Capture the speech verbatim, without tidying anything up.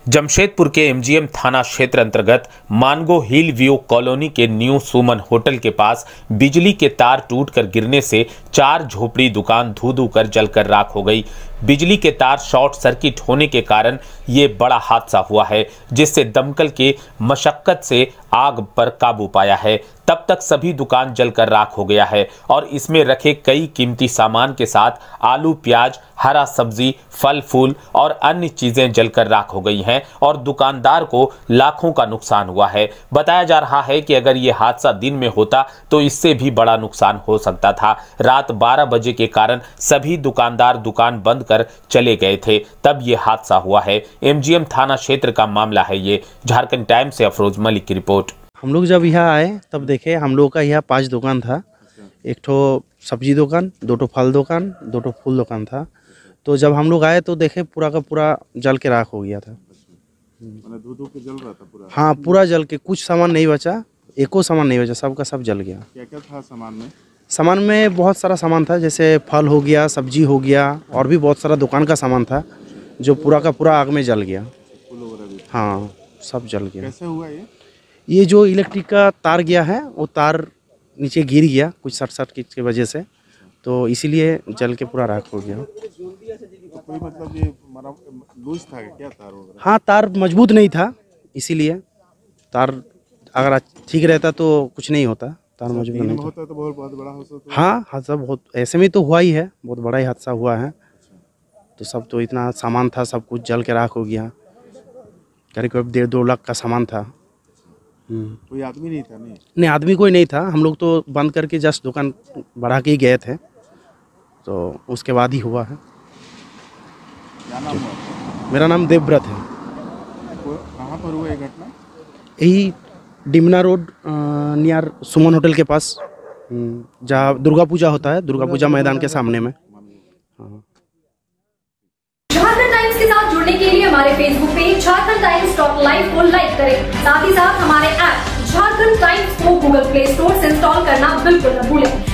जमशेदपुर के एमजीएम थाना क्षेत्र अंतर्गत मानगो हिल व्यू कॉलोनी के न्यू सुमन होटल के पास बिजली के तार टूटकर गिरने से चार झोपड़ी दुकान धू धू कर जलकर राख हो गई। बिजली के तार शॉर्ट सर्किट होने के कारण ये बड़ा हादसा हुआ है, जिससे दमकल के मशक्कत से आग पर काबू पाया है। तब तक सभी दुकान जलकर राख हो गया है और इसमें रखे कई कीमती सामान के साथ आलू, प्याज, हरा सब्जी, फल फूल और अन्य चीजें जलकर राख हो गई हैं और दुकानदार को लाखों का नुकसान हुआ है। बताया जा रहा है कि अगर ये हादसा दिन में होता तो इससे भी बड़ा नुकसान हो सकता था। रात बारह बजे के कारण सभी दुकानदार दुकान बंद कर चले गए थे, तब ये हादसा हुआ है। एमजीएम थाना क्षेत्र का मामला है ये। झारखंड टाइम्स से अफरोज मलिक की रिपोर्ट। हम लोग जब यहाँ आए तब देखे हम लोग का यहाँ पांच दुकान था। एक ठो सब्जी दुकान, दो ठो फल दुकान, दो ठो फूल दुकान था। तो जब हम लोग आए तो देखे पूरा का पूरा जल के राख हो गया था। धू धू के जल रहा था पूरा? हाँ, पूरा जल के, कुछ सामान नहीं बचा, एको सामान नहीं बचा, सब का सब जल गया। क्या क्या था सामान में? सामान में बहुत सारा सामान था, जैसे फल हो गया, सब्जी हो गया और भी बहुत सारा दुकान का सामान था जो पूरा का पूरा आग में जल गया। हाँ, सब जल गया। कैसे हुआ ये? ये जो इलेक्ट्रिक का तार गया है वो तार नीचे गिर गया कुछ शॉर्ट सर्किट की वजह से, तो इसीलिए जल के पूरा राख हो गया। तो कोई मतलब ये लूज था क्या तार वगैरह? हाँ, तार मजबूत नहीं था, इसीलिए तार अगर ठीक रहता तो कुछ नहीं होता। तार मजबूत नहीं होता तो बहुत बहुत बड़ा हादसा। हाँ, हादसा बहुत ऐसे में तो हुआ ही है, बहुत बड़ा ही हादसा हुआ है। तो सब तो इतना सामान था, सब कुछ जल के राख हो गया। करीब करीब डेढ़ दो लाख का सामान था। कोई आदमी नहीं था? नहीं नहीं, आदमी कोई नहीं था। हम लोग तो बंद करके जस्ट दुकान बढ़ा के ही गए थे, तो उसके बाद ही हुआ है। क्या नाम हुआ? मेरा नाम देवव्रत है। कहाँ पर हुआ ये घटना? यही Dimna road near Suman hotel के पास, जहाँ दुर्गा पूजा होता है, दुर्गा पूजा मैदान के सामने में। हाँ। झारखंड टाइम्स के साथ जुड़ने के लिए हमारे Facebook page Jharkhand times dot live को लाइक करें। साथ ही साथ हमारे ऐप झारखंड टाइम्स को गूगल प्ले स्टोर से इंस्टॉल करना बिल्कुल न भूलें।